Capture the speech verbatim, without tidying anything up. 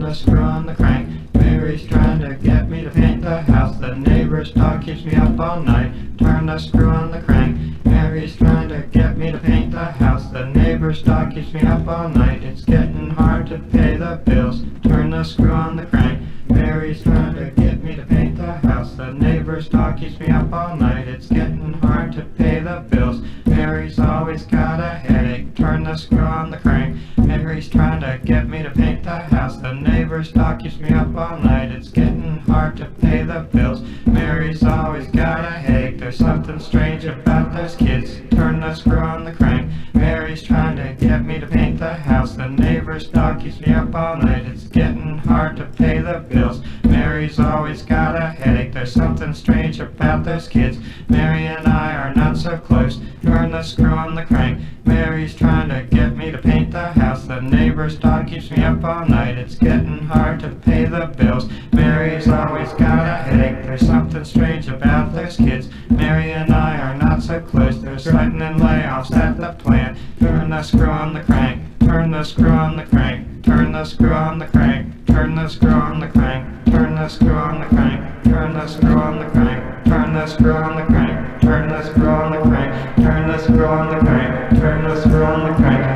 the screw on the crank. Mary's trying to get me to paint the house. The neighbor's dog keeps me up all night. Turn the screw on the crank. Mary's trying to get me to paint the house. The neighbor's dog keeps me up all night. It's getting hard to pay the bills. Turn the screw on the crank. Mary's trying to get me to paint the house. The neighbor's dog keeps me up all night. It's getting hard to pay the bills. Mary's always got a headache. Turn the screw on the crank. Mary's trying to get me to paint the house. The neighbor's dog keeps me up all night. It's getting hard to pay the bills. Mary's always got a headache. There's something strange about those kids. Turn the screw on the crank. Mary's trying to get me to paint the house. The neighbor's dog keeps me up all night. It's getting hard to pay the bills. Mary's always got a headache. There's something strange about those kids. Mary and I are not so close. Turn the screw on the crank. Mary's trying to get me to paint the house. The neighbor's dog keeps me up all night. It's getting hard to pay the bills. Mary's always got a headache. There's something strange about those kids. Mary and I are not so close. There's threatening layoffs at the plant. Turn the screw on the crank. Turn the screw on the crank. Turn the screw on the crank. Turn the screw on the crank. Turn the screw on the crank. Turn the screw on the crank. Turn the screw on the crank. Turn the screw on the crank. Turn the screw on the crank. Turn the screw on the crank.